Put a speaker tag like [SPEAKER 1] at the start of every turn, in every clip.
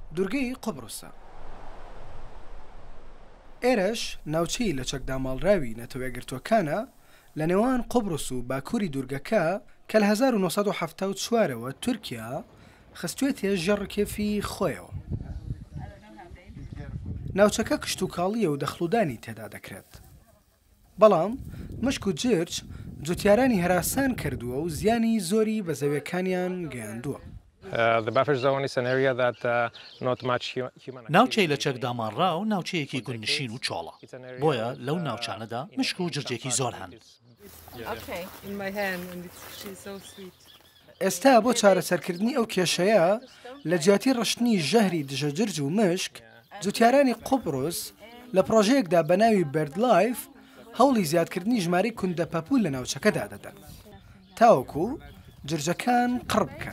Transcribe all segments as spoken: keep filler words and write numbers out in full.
[SPEAKER 1] دوورگەی قوبڕوسە. ئێرەش ناوچەی لە چەکداماڵراوی نەتەوەیەگرتووەکانە لە نێوان قوبڕوس و باکووری دوورگەکە کە لە هەزار و نۆسەد و حەڤتا و چوارەوە تورکیا خستوێتە ژەڕکێفی خۆیەوە. ناوچەکە کشت و کاڵیە و دەخڵودانی تێدا دەکرێت. بەڵام مشک و جرج جوتیارانی هەراسان کردووە و زیانی زۆری بە زەویەکانیان گەیاندووە.
[SPEAKER 2] ناوچەی لە چەکدامانڕا و ناوچەیەکی گوندنشین و چۆڵە، بۆیە لەو ناوچانەدا مشک و جرجێکی زۆر هەن.
[SPEAKER 1] ئێستا بۆ چارەسەرکردنی ئەو کێشەیە لە جیاتی ڕشتنی ژەهری دژە جرج و مشک جوتیارانی قوبڕوس لە پرۆژەیەکدا بە ناوی بەردلایف هەوڵی زیادکردنی ژمارەی کوندەپەپوو لە ناوچەکەدا دەدەن تاوەکو جرجەکان قڕ بکەن.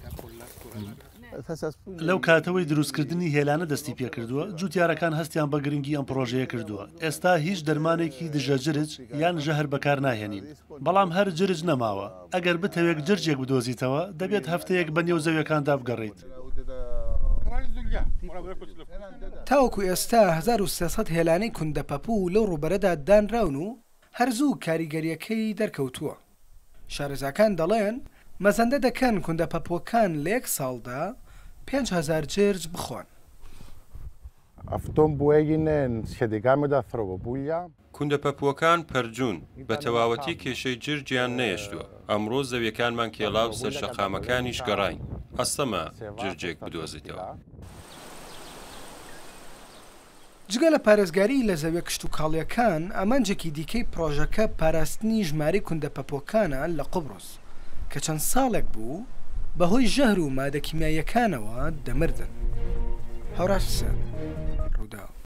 [SPEAKER 3] لەو کاتەوەی دروستکردنی هێلانە دەستی پێکردووە، جوتیارەکان هەستیان بە گرنگی ئەم پرۆژەیە کردووە. ئێستا هیچ دەرمانێکی دژە جرج یان ژەهر بەکار ناهێنین، بەڵام هەر جرج نەماوە. ئەگەر بتەوێت جرجێک بدۆزیتەوە دەبێت هەفتەیەک بە نێو زەویەکاندا بگەڕیت.
[SPEAKER 1] تاوەکو ئێستا هەزار و سێسەد هێلانەی کوندەپەپوو لەو ڕووبەرەدا دانراون و هەرزوو کاریگەریەکەی دەرکەوتووە. شارەزاکان دەڵێن مەزەندە دەکەن کوندەپەپووەکان لە یەک ساڵدا پێنج هەزار جرج بخۆن.
[SPEAKER 4] کوندەپەپووەکان پەرجوون بە تەواوەتی کێشەی جرجیان نەیەشتووە. ئەمڕۆ زەویەکانمان کێڵاو سەر شەقامەکانیش گەڕاین. هەستەمە جرجێک بدۆزیتەوە.
[SPEAKER 1] جگە لە پارێزگاری لە زەویە کشت و کاڵیەکان، ئامانجێکی دیکەی پرۆژەکە پاراستنی ژمارەی کوندەپەپووەکانە لە قوبڕوس کە چەند ساڵێک بوو بەهۆی ژەهر و مادە کیمیاییەکانەوە دەمردن. هەوراش سەر ڕوودا.